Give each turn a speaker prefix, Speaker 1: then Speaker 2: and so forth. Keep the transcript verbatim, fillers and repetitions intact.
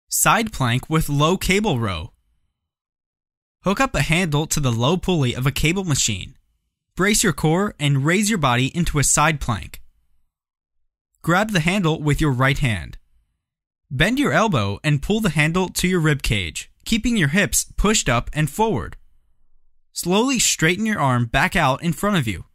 Speaker 1: Side plank with low cable row. Hook up a handle to the low pulley of a cable machine. Brace your core and raise your body into a side plank. Grab the handle with your right hand. Bend your elbow and pull the handle to your rib cage, keeping your hips pushed up and forward. Slowly straighten your arm back out in front of you.